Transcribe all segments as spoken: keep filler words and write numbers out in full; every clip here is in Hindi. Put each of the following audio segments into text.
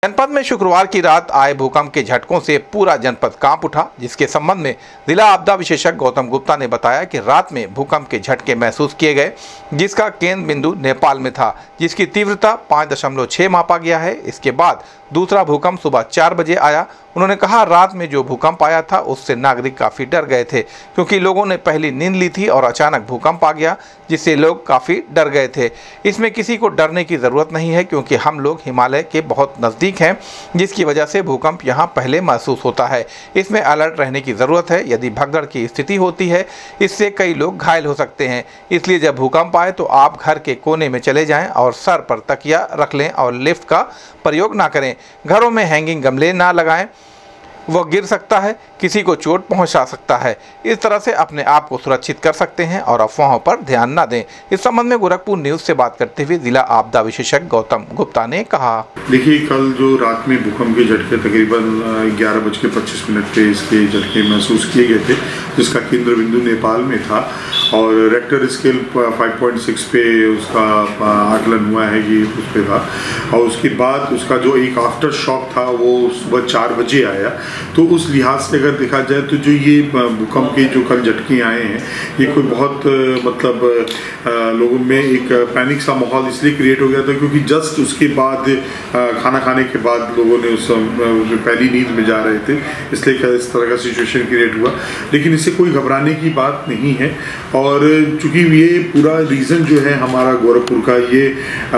जनपद में शुक्रवार की रात आए भूकंप के झटकों से पूरा जनपद कांप उठा, जिसके संबंध में जिला आपदा विशेषज्ञ गौतम गुप्ता ने बताया कि रात में भूकंप के झटके महसूस किए गए, जिसका केंद्र बिंदु नेपाल में था, जिसकी तीव्रता पाँच दशमलव छह मापा गया है। इसके बाद दूसरा भूकंप सुबह चार बजे आया। उन्होंने कहा, रात में जो भूकंप आया था उससे नागरिक काफ़ी डर गए थे, क्योंकि लोगों ने पहली नींद ली थी और अचानक भूकंप आ गया, जिससे लोग काफ़ी डर गए थे। इसमें किसी को डरने की ज़रूरत नहीं है, क्योंकि हम लोग हिमालय के बहुत नज़दीक हैं, जिसकी वजह से भूकंप यहाँ पहले महसूस होता है। इसमें अलर्ट रहने की ज़रूरत है। यदि भगदड़ की स्थिति होती है, इससे कई लोग घायल हो सकते हैं। इसलिए जब भूकंप आए तो आप घर के कोने में चले जाएं और सर पर तकिया रख लें और लिफ्ट का प्रयोग ना करें। घरों में हैंगिंग गमले ना लगाएं, वह गिर सकता है, किसी को चोट पहुंचा सकता है। इस तरह से अपने आप को सुरक्षित कर सकते हैं और अफवाहों पर ध्यान न दें। इस संबंध में गोरखपुर न्यूज से बात करते हुए जिला आपदा विशेषज्ञ गौतम गुप्ता ने कहा, देखिए, कल जो रात में भूकंप के झटके तकरीबन ग्यारह बज के पच्चीस मिनट पे इसके झटके महसूस किए गए थे, जिसका केंद्र बिंदु नेपाल में था और Richter scale five point six पे उसका आकलन हुआ है कि उस पर था। और उसके बाद उसका जो एक आफ्टर शॉक था वो सुबह चार बजे आया। तो उस लिहाज से अगर देखा जाए तो जो ये भूकंप के जो कल झटके आए हैं, ये कोई बहुत मतलब लोगों में एक पैनिक सा माहौल इसलिए क्रिएट हो गया था क्योंकि जस्ट उसके बाद खाना खाने के बाद लोगों ने उस पहली नींद में जा रहे थे, इसलिए इस तरह का सिचुएशन क्रिएट हुआ। लेकिन इससे कोई घबराने की बात नहीं है। और चूंकि ये पूरा रीजन जो है हमारा गोरखपुर का, ये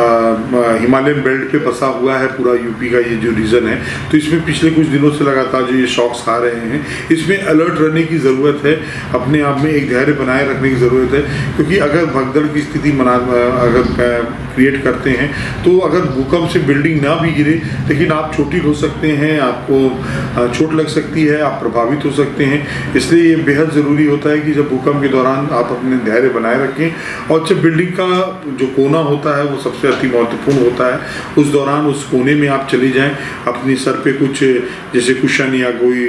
हिमालयन बेल्ट पे बसा हुआ है, पूरा यूपी का ये जो रीजन है, तो इसमें पिछले कुछ दिनों से लगातार जो ये शॉक्स आ रहे हैं, इसमें अलर्ट रहने की ज़रूरत है। अपने आप में एक धैर्य बनाए रखने की ज़रूरत है, क्योंकि अगर भगदड़ की स्थिति मना अगर क्रिएट करते हैं तो अगर भूकंप से बिल्डिंग ना भी गिरे, लेकिन आप चोटिल हो सकते हैं, आपको चोट लग सकती है, आप प्रभावित हो सकते हैं। इसलिए ये बेहद ज़रूरी होता है कि जब भूकंप के दौरान आप अपने धैर्य बनाए रखें और जब बिल्डिंग का जो कोना होता है वो सबसे अति महत्वपूर्ण होता है, उस दौरान उस कोने में आप चले जाएं, अपने सर पे कुछ जैसे कुशन या कोई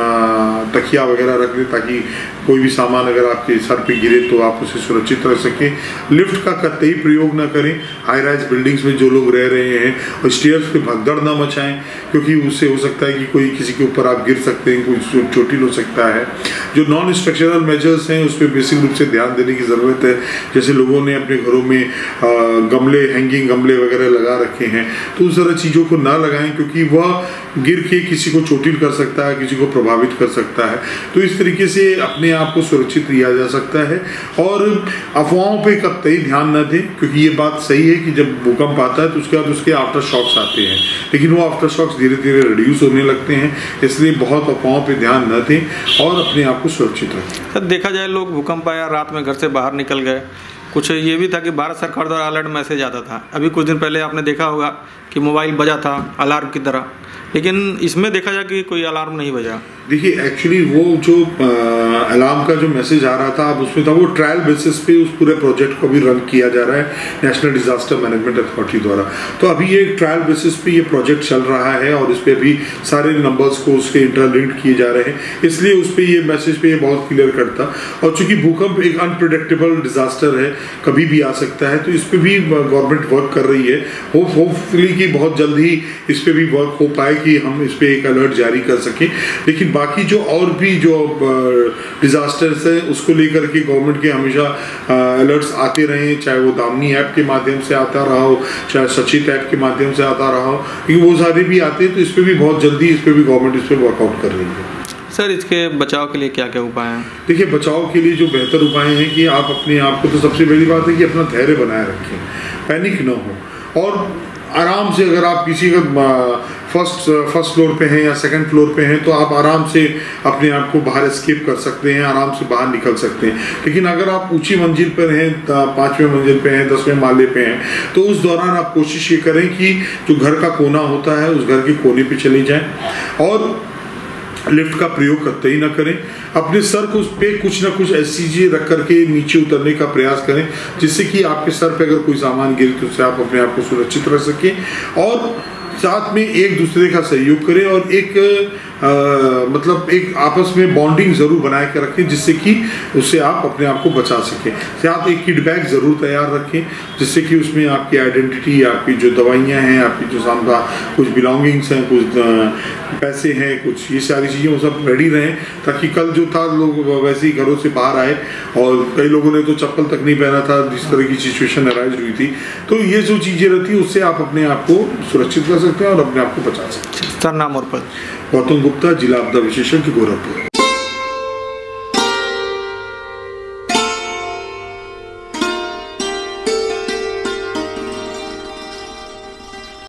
तकिया वगैरह रख लें, ताकि कोई भी सामान अगर आपके सर पे गिरे तो आप उसे सुरक्षित रख सकें। लिफ्ट का कतई प्रयोग ना करें। हाई राइज बिल्डिंग्स में जो लोग रह रहे हैं और स्टेयर्स पे भगदड़ ना मचाएं, क्योंकि उससे हो सकता है कि कोई किसी के ऊपर आप गिर सकते हैं, कोई चोटिल हो सकता है। जो नॉन स्ट्रक्चरल मेजर्स हैं उस पर बेसिक रूप से ध्यान देने की ज़रूरत है। जैसे लोगों ने अपने घरों में आ, गमले हैंगिंग गमले वगैरह लगा रखे हैं, तो उस तरह चीज़ों को ना लगाएं, क्योंकि वह गिर के किसी को चोटिल कर सकता है, किसी को प्रभावित कर सकता है। तो इस तरीके से अपने आप को सुरक्षित किया जा सकता है और अफवाहों पे कतई ध्यान न दें, क्योंकि ये बात सही है कि जब भूकंप आता है तो उसके बाद उसके आफ्टर शॉक्स आते हैं, लेकिन वो आफ्टर शॉक्स धीरे धीरे रिड्यूस होने लगते हैं। इसलिए बहुत अफवाहों पे ध्यान न दें और अपने आप को सुरक्षित रखें। सर, देखा जाए लोग भूकंप आया रात में घर से बाहर निकल गए। कुछ ये भी था कि भारत सरकार द्वारा अलर्ट मैसेज आता था। अभी कुछ दिन पहले आपने देखा होगा कि मोबाइल बजा था अलार्म की तरह, लेकिन इसमें देखा जाए कि कोई अलार्म नहीं बजा। देखिए, एक्चुअली वो जो अलार्म का जो मैसेज आ रहा था अब उसमें था, वो ट्रायल बेसिस पे उस पूरे प्रोजेक्ट को भी रन किया जा रहा है नेशनल डिजास्टर मैनेजमेंट अथॉरिटी द्वारा। तो अभी ये ट्रायल बेसिस पे ये प्रोजेक्ट चल रहा है और इस पर अभी सारे नंबर्स को उसके इंटरलिंक्ड किए जा रहे हैं, इसलिए उस पर ये मैसेज पे ये बहुत क्लियर करता। और चूंकि भूकंप एक अनप्रिडिक्टेबल डिजास्टर है, कभी भी आ सकता है, तो इस पर भी गवर्नमेंट वर्क कर रही है। होप होपफुली कि बहुत जल्द ही इस पर भी वर्क हो पाए कि हम इस पर एक अलर्ट जारी कर सकें। लेकिन बाकी जो और भी जो डिजास्टर्स हैं उसको लेकर के गवर्नमेंट के हमेशा अलर्ट्स आते रहे, चाहे वो दामनी ऐप के माध्यम से आता रहा हो, चाहे सचित ऐप के माध्यम से आता रहा हो, क्योंकि वो सारे भी आते हैं। तो इस पर भी बहुत जल्दी इस पर भी गवर्नमेंट इस पर वर्कआउट कर रही है। सर, इसके बचाव के लिए क्या क्या उपाय हैं? देखिए, बचाव के लिए जो बेहतर उपाय हैं कि आप अपने आप को, तो सबसे पहली बात है कि अपना धैर्य बनाए रखें, पैनिक न हो और आराम से, अगर आप किसी का फर्स्ट फर्स्ट फ्लोर पे हैं या सेकंड फ्लोर पे हैं तो आप आराम से अपने आप को बाहर एस्केप कर सकते हैं, आराम से बाहर निकल सकते हैं। लेकिन अगर आप ऊंची मंजिल पर हैं, पाँचवें मंजिल पे हैं, दसवें माले पे हैं, तो उस दौरान आप कोशिश ये करें कि जो घर का कोना होता है उस घर के कोने पे चले जाएं और लिफ्ट का प्रयोग करते ही ना करें। अपने सर को उस पे कुछ ना कुछ ऐसी चीजें रख करके नीचे उतरने का प्रयास करें, जिससे कि आपके सर पे अगर कोई सामान गिरे तो उससे आप अपने आप को सुरक्षित रख सकें। और साथ में एक दूसरे का सहयोग करें और एक आ, मतलब एक आपस में बॉन्डिंग ज़रूर बना के रखें, जिससे कि उससे आप अपने आप को बचा सकें। साथ एक किट बैग ज़रूर तैयार रखें, जिससे कि उसमें आपकी आइडेंटिटी, आपकी जो दवाइयाँ हैं, आपकी जो सामना कुछ बिलोंगिंग्स हैं, कुछ पैसे हैं, कुछ ये सारी चीज़ें वो सब रेडी रहें, ताकि कल जो था लोग वैसे ही घरों से बाहर आए और कई लोगों ने तो चप्पल तक नहीं पहना था, जिस तरह की सिचुएशन अराइज हुई थी। तो ये जो चीज़ें रहती है उससे आप अपने आप को सुरक्षित कर सकते हैं और अपने आप को बचा सकते हैं। सर नाम और पद? गौतम गुप्ता, जिला आपदा विशेषज्ञ, गोरखपुर।